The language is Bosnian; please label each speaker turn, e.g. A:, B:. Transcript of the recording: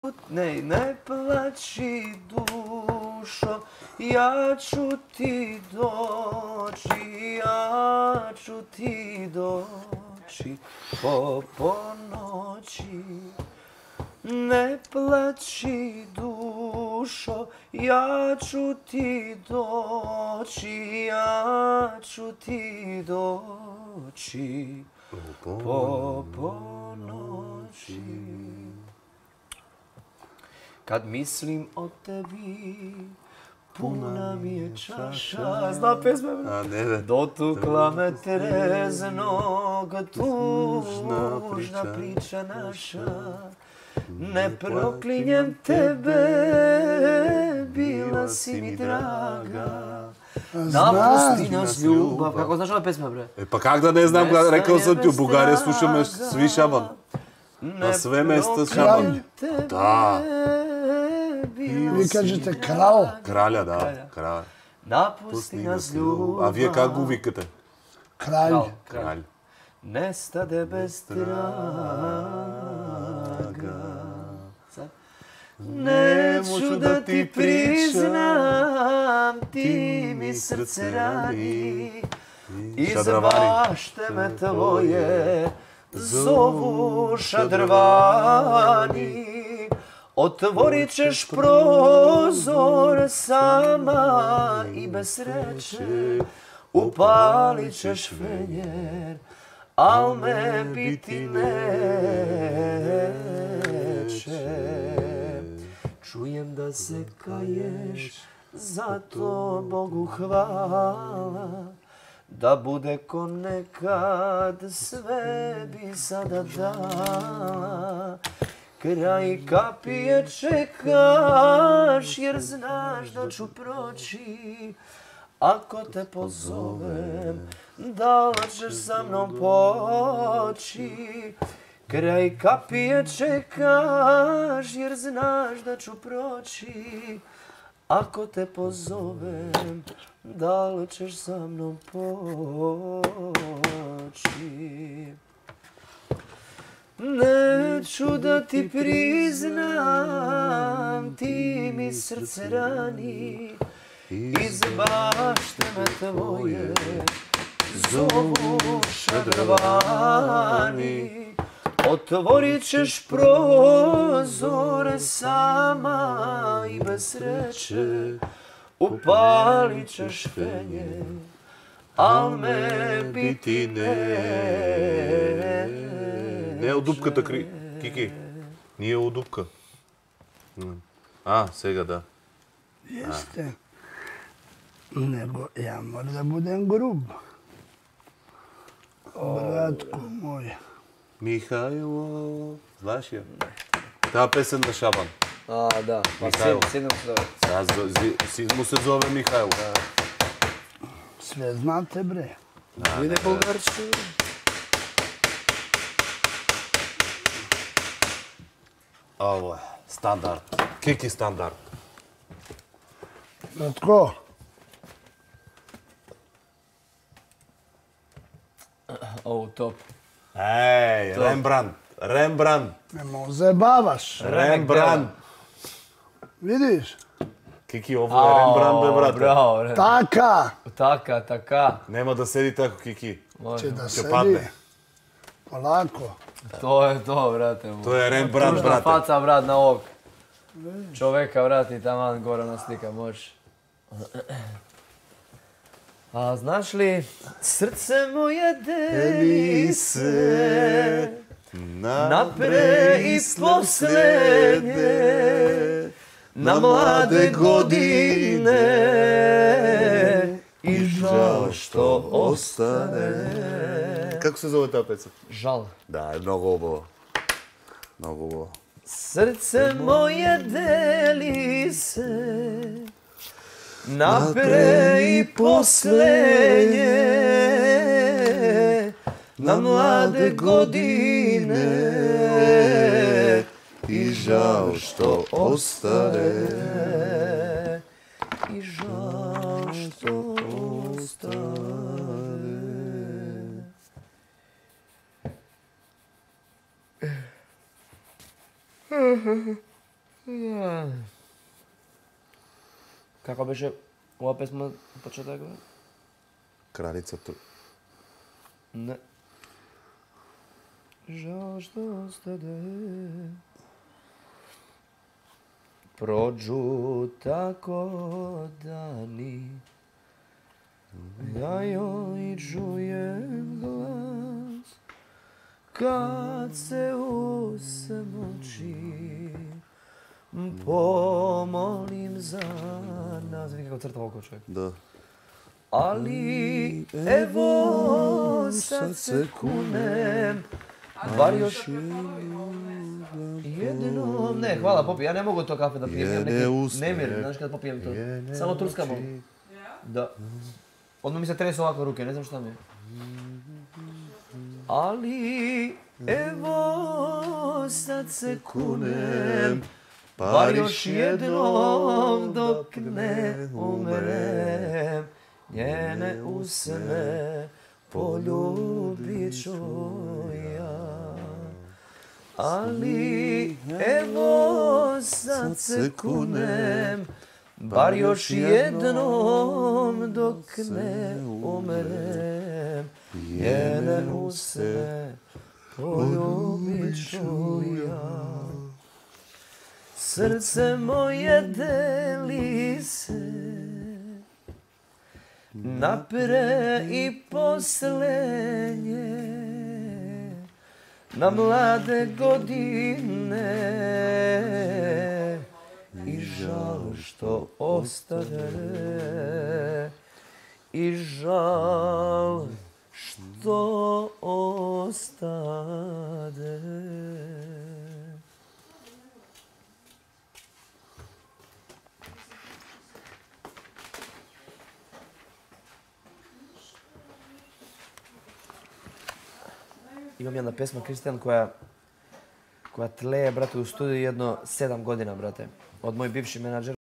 A: Ne plaći dušo, ja ću ti doći po ponoći. Ne plaći dušo, ja ću ti doći po ponoći. Kad mislim o tebi, puna mi je čaša. Zna pesme? Dotukla me treznog, tužna priča naša. Ne proklinjem tebe, bila si mi draga. Napusti nas ljubav. Kako znaš ova pesma, bre?
B: Pa kak da ne znam, rekao sam ti, u Bugarije slušamo svi šaban. Na sve mesta šaban. Da.
C: Vi kažete kralj.
B: Kralja, da. Kralj.
A: Napusti nas ljubav.
B: A vi kako vikate?
C: Kralj.
B: Kralj.
A: Nestade bez traga. Neću da ti priznam, ti mi srce rani. Iz bašte me tvoje zovu šadrvani. Otvorit ćeš prozor sama i bez sreće. Upalit ćeš fenjer, al me biti neće. Čujem da se kaješ, zato Bogu hvala. Da bude ko nekad, sve bi sada dala. Kraj kapije čekaš, jer znaš da ću proći. Ako te pozovem, da li ćeš sa mnom poći? Kraj kapije čekaš, jer znaš da ću proći. Ako te pozovem, da li ćeš sa mnom poći? Neću da ti priznam, ti mi srce rani. Iz bašte me tvoje zovu šadrvani. Otvorit ćeš prozore sama i bez sreće. Upalit ćeš fenjer, al me biti neće.
B: Не от дупката, Кики. Nije u dupka. A, сега da.
C: Jeste. Nego ja moram da budem grub. Bratko moj.
B: Михайло. Знаеш я? Тая песен на Шабан.
A: A, da.
B: Mihajlo.
A: Sinem se zove.
B: Sin mu se zove Mihajlo.
C: Sve znate, bre.
A: Vide bulgarski.
B: Ovo je standard. Kiki standard.
C: Bratko,
A: Ovo top.
B: Ej, Rembrandt.
C: nemo zajebavaš.
B: Rembrandt.
C: Vidiš?
B: Kiki, ovo je Rembrandt, be, brate.
A: Bravo, bre.
C: Taka.
B: Nema da sedi tako, Kiki.
C: Će da
B: Će
C: sedi.
B: padne.
C: Polako.
A: To je to, brate.
B: To je Rembrandt,
A: Tužna
B: brate.
A: faca, brat, na ovog čoveka, brat, i taman gore na slika, može. A znaš li, srce moje deli se na pre i poslednje, na mlade godine i žal što ostane.
B: Kako se zove ta peca?
A: Žal.
B: Da, je mnogo ovo. Mnogo ovo.
A: Srce moje deli se na pre i poslednje, na mlade godine i žal što ostane. I žal što ostane. Kako beše ova pesma početak?
B: Kraljica tu.
A: Ne. Žao što ostade. Prođu tako dani, ja joj čujem glas, kad se usamoči, pomolim za nas. Vidi kako crta oko čovjek.
B: Da.
A: Ali evo sad se kunem, bar još jednom. Ne, hvala Popi, ja ne mogu to kafe da pijem, imam neki nemir, znaš kada popijem to. Samo turskamo. Da. Odmah mi se tresu ovako ruke, ne znam šta mi je. Ali evo sad se kunem, bar još jednom dok ne umrem. Njene usne poljubit ću ja. Ali evo sad se kunem, bar još jednom dok ne umrem. Njene usne poljubit ću ja. Srce moje deli se na pre i poslednje, na mlade godine i žal što ostade, i žal što ostade. Imam jedna pesma, Kristijan, koja tleje, brate, u studiju jedno 7 godina, brate. Od moj bivši menadžer.